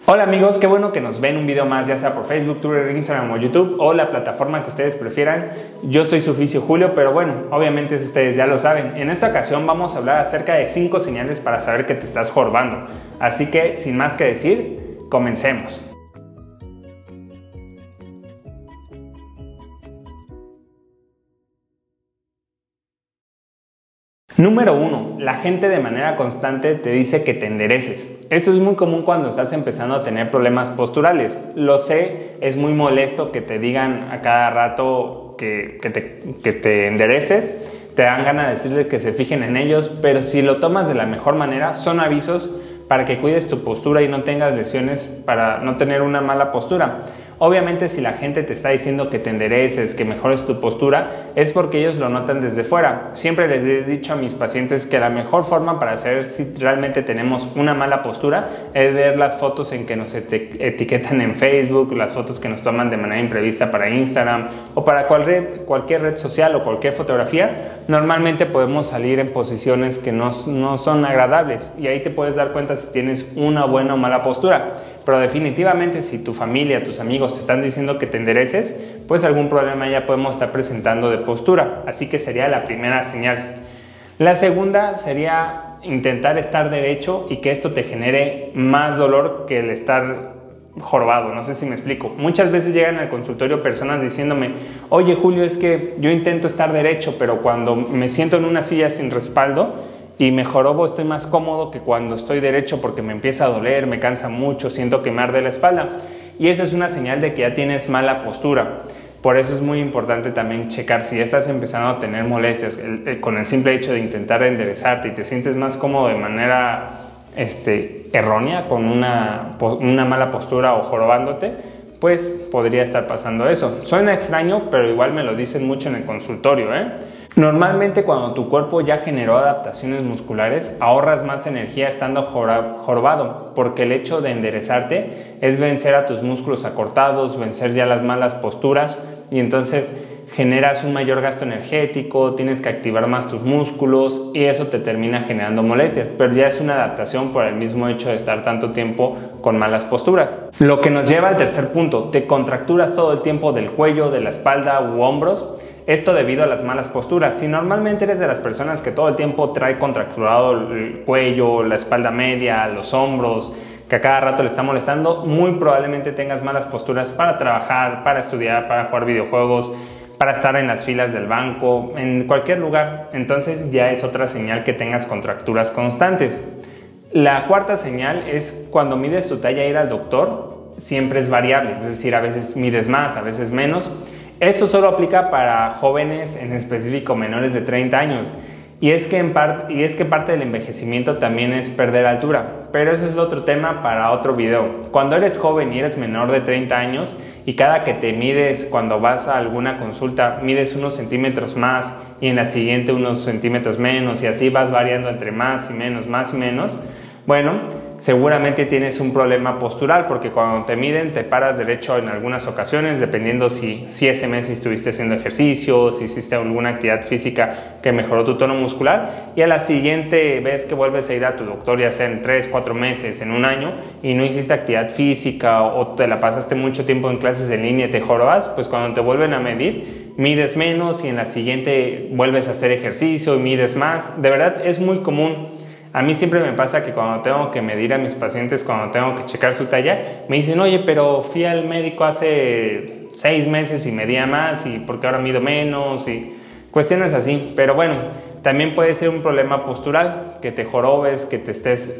Hola amigos, qué bueno que nos ven un video más, ya sea por Facebook, Twitter, Instagram o YouTube o la plataforma que ustedes prefieran. Yo soy su oficio Julio, pero bueno, obviamente ustedes ya lo saben. En esta ocasión vamos a hablar acerca de 5 señales para saber que te estás jorobando. Así que, sin más que decir, comencemos. Número 1. La gente de manera constante te dice que te endereces. Esto es muy común cuando estás empezando a tener problemas posturales. Lo sé, es muy molesto que te digan a cada rato que te endereces. Te dan ganas de decirles que se fijen en ellos, pero si lo tomas de la mejor manera, son avisos para que cuides tu postura y no tengas lesiones, para no tener una mala postura. Obviamente, si la gente te está diciendo que te endereces, que mejores tu postura, es porque ellos lo notan desde fuera. Siempre les he dicho a mis pacientes que la mejor forma para saber si realmente tenemos una mala postura es ver las fotos en que nos etiquetan en Facebook, las fotos que nos toman de manera imprevista para Instagram o para cualquier red social o cualquier fotografía. Normalmente podemos salir en posiciones que no son agradables y ahí te puedes dar cuenta si tienes una buena o mala postura. Pero definitivamente si tu familia, tus amigos te están diciendo que te endereces, pues algún problema ya podemos estar presentando de postura. Así que sería la primera señal. La segunda sería intentar estar derecho y que esto te genere más dolor que el estar jorobado. No sé si me explico. Muchas veces llegan al consultorio personas diciéndome: oye Julio, es que yo intento estar derecho, pero cuando me siento en una silla sin respaldo y me jorobo, estoy más cómodo que cuando estoy derecho porque me empieza a doler, me cansa mucho, siento que me arde la espalda. Y esa es una señal de que ya tienes mala postura. Por eso es muy importante también checar si ya estás empezando a tener molestias con el simple hecho de intentar enderezarte y te sientes más cómodo de manera errónea, con una mala postura o jorobándote, pues podría estar pasando eso. Suena extraño, pero igual me lo dicen mucho en el consultorio, Normalmente cuando tu cuerpo ya generó adaptaciones musculares, ahorras más energía estando jorobado, porque el hecho de enderezarte es vencer a tus músculos acortados, vencer ya las malas posturas y entonces generas un mayor gasto energético, tienes que activar más tus músculos y eso te termina generando molestias, pero ya es una adaptación por el mismo hecho de estar tanto tiempo con malas posturas. Lo que nos lleva al tercer punto: te contracturas todo el tiempo del cuello, de la espalda u hombros. Esto debido a las malas posturas. Si normalmente eres de las personas que todo el tiempo trae contracturado el cuello, la espalda media, los hombros, que a cada rato le está molestando, muy probablemente tengas malas posturas para trabajar, para estudiar, para jugar videojuegos, para estar en las filas del banco, en cualquier lugar. Entonces ya es otra señal que tengas contracturas constantes. La cuarta señal es cuando mides tu talla ir al doctor, siempre es variable, es decir, a veces mides más, a veces menos. Esto solo aplica para jóvenes, en específico menores de 30 años. Y es que parte del envejecimiento también es perder altura, pero eso es otro tema para otro video. Cuando eres joven y eres menor de 30 años y cada que te mides, cuando vas a alguna consulta, mides unos centímetros más y en la siguiente unos centímetros menos y así vas variando entre más y menos, bueno, seguramente tienes un problema postural porque cuando te miden te paras derecho en algunas ocasiones, dependiendo si ese mes estuviste haciendo ejercicio, si hiciste alguna actividad física que mejoró tu tono muscular, y a la siguiente vez que vuelves a ir a tu doctor, ya sea en 3, 4 meses, en un año, y no hiciste actividad física o te la pasaste mucho tiempo en clases en línea y te jorobas, pues cuando te vuelven a medir, mides menos y en la siguiente vuelves a hacer ejercicio y mides más. De verdad es muy común. A mí siempre me pasa que cuando tengo que medir a mis pacientes, cuando tengo que checar su talla, me dicen: oye, pero fui al médico hace 6 meses y medía más, y ¿por qué ahora mido menos? Y cuestiones así. Pero bueno, también puede ser un problema postural, que te jorobes, que te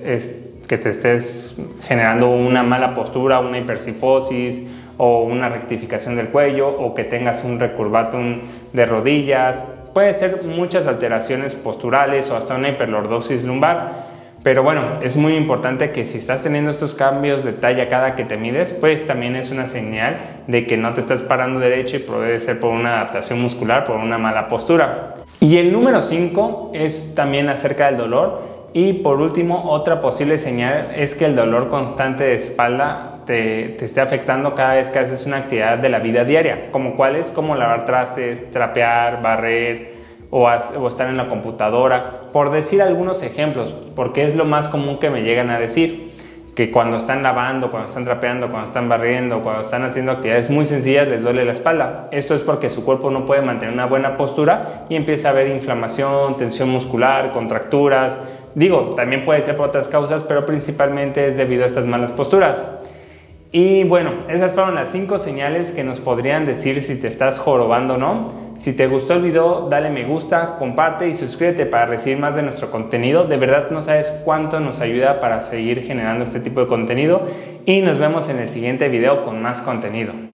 estés generando una mala postura, una hipercifosis o una rectificación del cuello, o que tengas un recurvatum de rodillas. Puede ser muchas alteraciones posturales o hasta una hiperlordosis lumbar, pero bueno, es muy importante que si estás teniendo estos cambios de talla cada que te mides, pues también es una señal de que no te estás parando derecho y puede ser por una adaptación muscular, por una mala postura. Y el número 5 es también acerca del dolor. Y por último, otra posible señal es que el dolor constante de espalda te esté afectando cada vez que haces una actividad de la vida diaria, como lavar trastes, trapear, barrer o estar en la computadora, por decir algunos ejemplos, porque es lo más común que me llegan a decir. que cuando están lavando, cuando están trapeando, cuando están barriendo, cuando están haciendo actividades muy sencillas les duele la espalda. Esto es porque su cuerpo no puede mantener una buena postura y empieza a haber inflamación, tensión muscular, contracturas. Digo, también puede ser por otras causas, pero principalmente es debido a estas malas posturas. Y bueno, esas fueron las 5 señales que nos podrían decir si te estás jorobando o no. Si te gustó el video, dale me gusta, comparte y suscríbete para recibir más de nuestro contenido. De verdad no sabes cuánto nos ayuda para seguir generando este tipo de contenido. Y nos vemos en el siguiente video con más contenido.